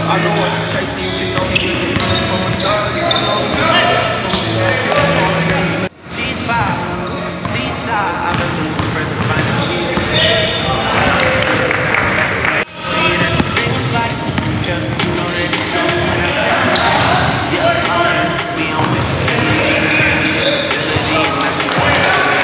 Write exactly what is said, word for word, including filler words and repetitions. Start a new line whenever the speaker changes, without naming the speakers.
I know what you're chasing, you can only get this feeling from a dog. You can only get this feeling from a dog. Till it's falling in the slip. G five, seaside, I've been losing friends and finding peace. And honestly, it sounds like a fake. Yeah, that's the thing about it. Yeah, you know that it's so when I say I'm right. Yeah, I learned to be on disability, to give me disability, and now she wanna do it.